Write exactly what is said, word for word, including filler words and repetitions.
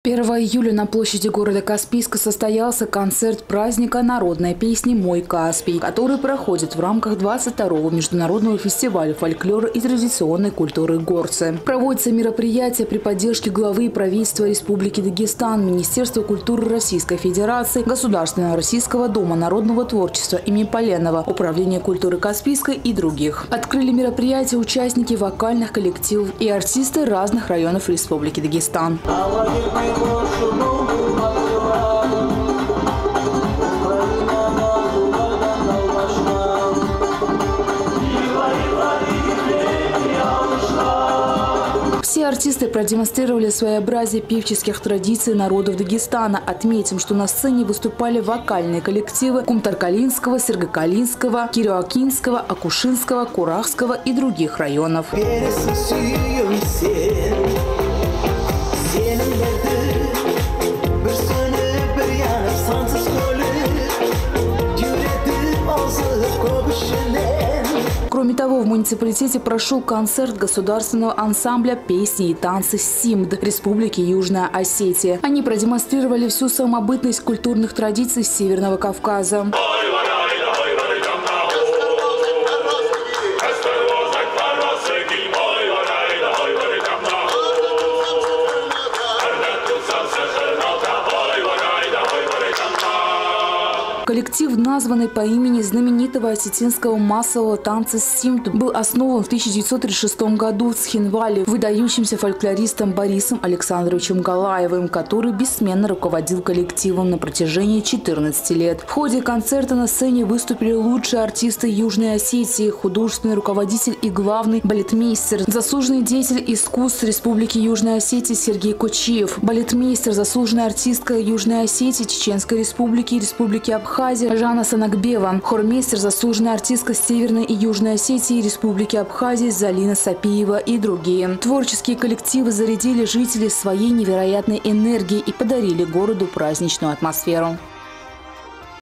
первого июля на площади города Каспийска состоялся концерт праздника народной песни «Мой Каспий», который проходит в рамках двадцать второго международного фестиваля фольклора и традиционной культуры «Горцы». Проводится мероприятие при поддержке главы правительства Республики Дагестан, Министерства культуры Российской Федерации, Государственного Российского дома народного творчества имени Поленова, Управления культуры Каспийской и других. Открыли мероприятие участники вокальных коллективов и артисты разных районов Республики Дагестан. Все артисты продемонстрировали своеобразие певческих традиций народов Дагестана. Отметим, что на сцене выступали вокальные коллективы Кумтаркалинского, Сергокалинского, Кириоакинского, Акушинского, Курахского и других районов. Кроме того, в муниципалитете прошел концерт государственного ансамбля песни и танцы «Симд» Республики Южная Осетия. Они продемонстрировали всю самобытность культурных традиций Северного Кавказа. Коллектив, названный по имени знаменитого осетинского массового танца «Симд», был основан в тысяча девятьсот тридцать шестом году в Цхинвале выдающимся фольклористом Борисом Александровичем Галаевым, который бессменно руководил коллективом на протяжении четырнадцати лет. В ходе концерта на сцене выступили лучшие артисты Южной Осетии, художественный руководитель и главный балетмейстер, заслуженный деятель искусств Республики Южная Осетия Сергей Кочиев, балетмейстер, заслуженная артистка Южной Осетии, Чеченской Республики и Республики Абхазия Жанна Санакбева, хормейстер, заслуженная артистка Северной и Южной Осетии и Республики Абхазия Залина Сапиева и другие. Творческие коллективы зарядили жителей своей невероятной энергией и подарили городу праздничную атмосферу.